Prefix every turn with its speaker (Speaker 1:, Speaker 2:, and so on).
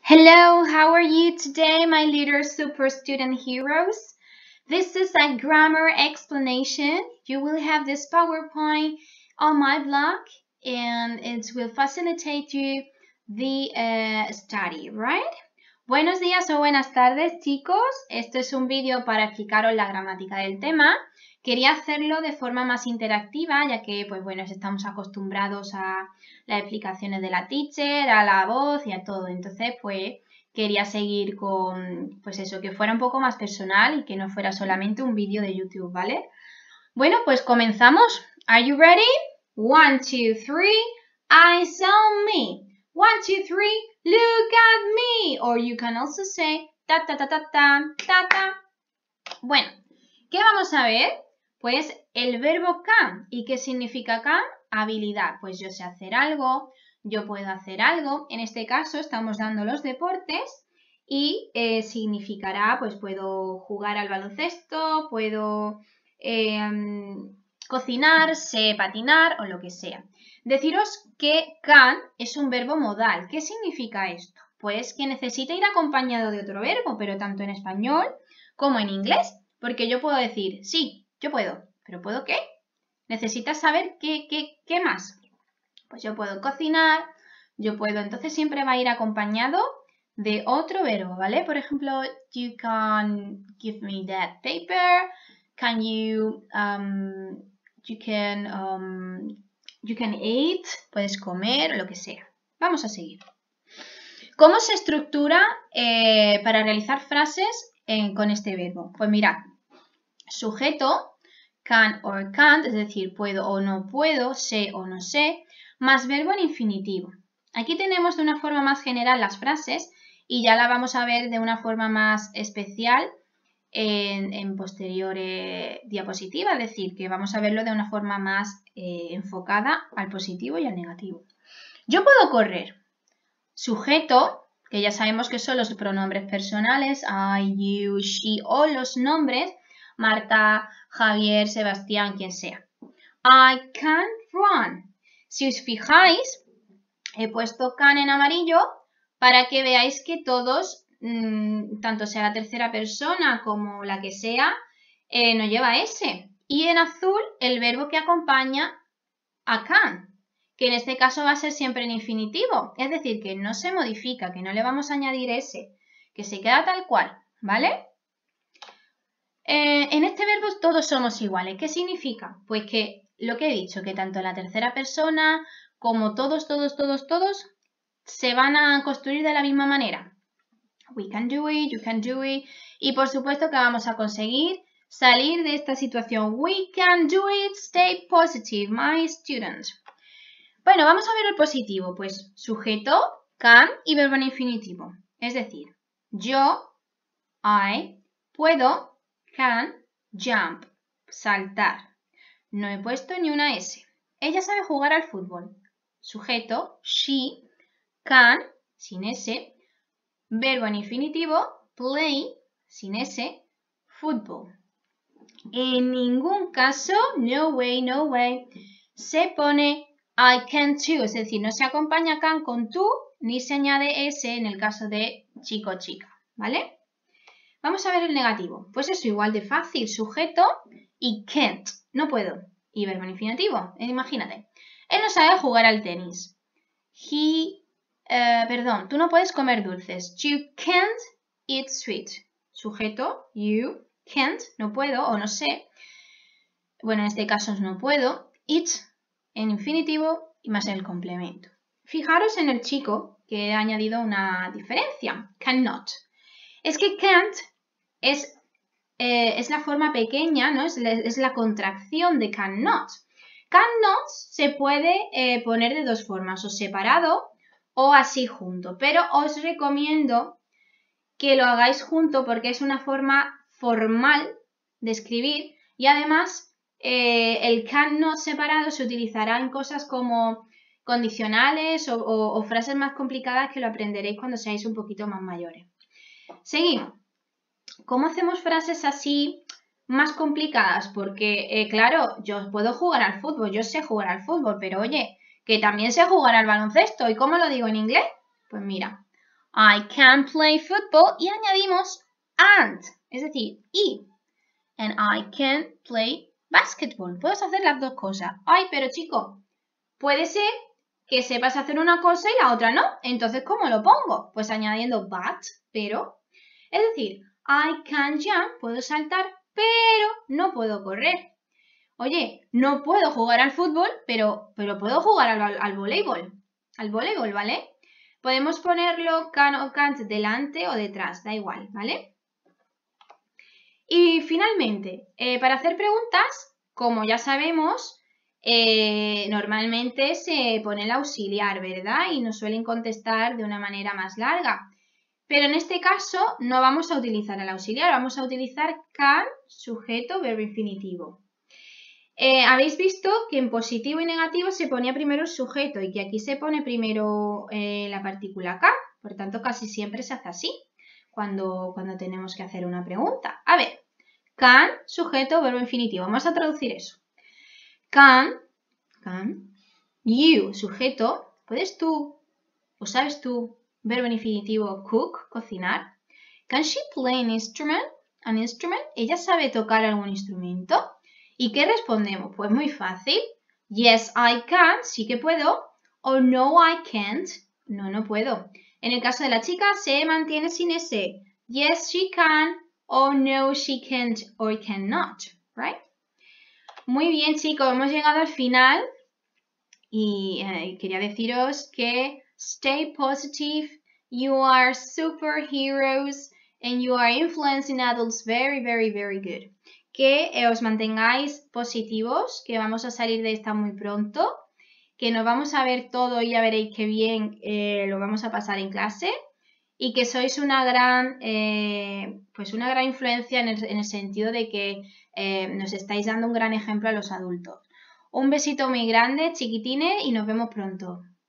Speaker 1: Hello, how are you today, my little super student heroes? This is a grammar explanation. You will have this PowerPoint on my blog and it will facilitate you the study, right? Buenos días o buenas tardes, chicos. Esto es un vídeo para explicaros la gramática del tema. Quería hacerlo de forma más interactiva, ya que, pues bueno, estamos acostumbrados a las explicaciones de la teacher, a la voz y a todo. Entonces, pues, quería seguir con, pues eso, que fuera un poco más personal y que no fuera solamente un vídeo de YouTube, ¿vale? Bueno, pues comenzamos. Are you ready? 1, 2, 3, eyes on me. 1, 2, 3, look at me. Or you can also say ta ta ta ta ta ta ta. Bueno, ¿qué vamos a ver? Pues el verbo can. ¿Y qué significa can? Habilidad. Pues yo sé hacer algo, yo puedo hacer algo. En este caso estamos dando los deportes y significará, pues puedo jugar al baloncesto, puedo cocinar, sé patinar o lo que sea. Deciros que can es un verbo modal. ¿Qué significa esto? Pues que necesita ir acompañado de otro verbo, pero tanto en español como en inglés. Porque yo puedo decir, sí, yo puedo, pero ¿puedo qué? Necesitas saber qué más. Pues yo puedo cocinar, yo puedo, entonces siempre va a ir acompañado de otro verbo, ¿vale? Por ejemplo, you can give me that paper, can you can eat, puedes comer o lo que sea. Vamos a seguir. ¿Cómo se estructura para realizar frases con este verbo? Pues mirad, sujeto, can or can't, es decir, puedo o no puedo, sé o no sé, más verbo en infinitivo. Aquí tenemos de una forma más general las frases y ya la vamos a ver de una forma más especial en posteriores diapositivas, es decir, que vamos a verlo de una forma más enfocada al positivo y al negativo. Yo puedo correr. Sujeto, que ya sabemos que son los pronombres personales, I, you, she o los nombres, Marta, Javier, Sebastián, quien sea. I can run. Si os fijáis, he puesto can en amarillo para que veáis que todos, tanto sea la tercera persona como la que sea, no lleva S. Y en azul, el verbo que acompaña a can, que en este caso va a ser siempre en infinitivo. Es decir, que no se modifica, que no le vamos a añadir S, que se queda tal cual, ¿vale? En este verbo todos somos iguales. ¿Qué significa? Pues que lo que he dicho, que tanto la tercera persona como todos se van a construir de la misma manera. We can do it, you can do it. Y por supuesto que vamos a conseguir salir de esta situación. We can do it, stay positive, my student. Bueno, vamos a ver el positivo. Pues sujeto, can y verbo en infinitivo. Es decir, yo, I, puedo, can, jump, saltar. No he puesto ni una S. Ella sabe jugar al fútbol. Sujeto, she, can, sin S. Verbo en infinitivo, play, sin S, football. En ningún caso, no way, se pone I can too. Es decir, no se acompaña can con tú, ni se añade S en el caso de chico o chica. ¿Vale? Vamos a ver el negativo. Pues eso, igual de fácil. Sujeto y can't. No puedo. Y verbo en infinitivo. Imagínate. Él no sabe jugar al tenis. Perdón, tú no puedes comer dulces. You can't eat sweet. Sujeto, you, can't, no puedo o no sé. Bueno, en este caso es no puedo. Eat en infinitivo y más el complemento. Fijaros en el chico que he añadido una diferencia. Cannot. Es que can't es la forma pequeña, ¿no? Es la contracción de cannot. Cannot se puede poner de dos formas, o separado o así junto. Pero os recomiendo que lo hagáis junto porque es una forma formal de escribir y además el cannot separado se utilizará en cosas como condicionales o frases más complicadas que lo aprenderéis cuando seáis un poquito más mayores. Seguimos. ¿Cómo hacemos frases así más complicadas? Porque, claro, yo puedo jugar al fútbol, yo sé jugar al fútbol, pero oye, que también sé jugar al baloncesto. ¿Y cómo lo digo en inglés? Pues mira, I can play football y añadimos and, es decir, y. And I can play basketball. Puedes hacer las dos cosas. Ay, pero chico, puede ser que sepas hacer una cosa y la otra no. Entonces, ¿cómo lo pongo? Pues añadiendo but, pero. Es decir, I can jump, puedo saltar, pero no puedo correr. Oye, no puedo jugar al fútbol, pero puedo jugar al voleibol. Al voleibol, ¿vale? Podemos ponerlo can o can't delante o detrás, da igual, ¿vale? Y finalmente, para hacer preguntas, como ya sabemos, normalmente se pone el auxiliar, ¿verdad? Y nos suelen contestar de una manera más larga. Pero en este caso no vamos a utilizar el auxiliar, vamos a utilizar can, sujeto, verbo infinitivo. Habéis visto que en positivo y negativo se ponía primero el sujeto y que aquí se pone primero la partícula can. Por tanto, casi siempre se hace así cuando tenemos que hacer una pregunta. A ver, can, sujeto, verbo infinitivo. Vamos a traducir eso. Can, you, sujeto, ¿puedes tú o sabes tú, verbo infinitivo, cook, cocinar? Can she play an instrument? ¿Ella sabe tocar algún instrumento? ¿Y qué respondemos? Pues muy fácil. Yes, I can, sí que puedo. O no, I can't, no puedo. En el caso de la chica se mantiene sin ese. Yes, she can. O no, she can't or cannot, right? Muy bien, chicos, hemos llegado al final y quería deciros que stay positive, you are superheroes and you are influencing adults very, very, very good. Que os mantengáis positivos, que vamos a salir de esta muy pronto, que nos vamos a ver todo y ya veréis qué bien lo vamos a pasar en clase y que sois una gran, una gran influencia en el sentido de que nos estáis dando un gran ejemplo a los adultos. Un besito muy grande, chiquitines, y nos vemos pronto.